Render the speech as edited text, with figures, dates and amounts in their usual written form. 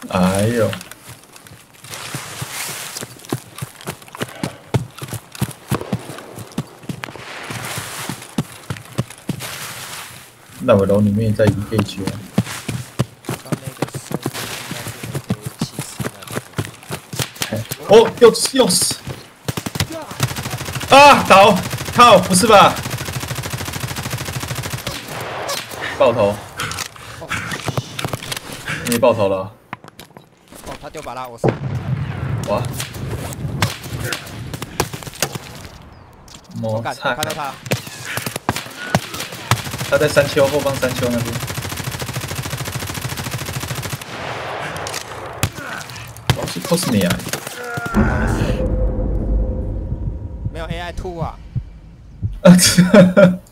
哎呦！那我楼里面在engage啊。 刚那个声音应该是那个7四那个。 哦，又死！啊，倒！靠，不是吧？爆头！你爆头了？ 哦，他丢把拉，我死。 哇！ 我看到他。 他在山丘后方山丘那边。哦，是 Cosmia。 没有 AI 2啊。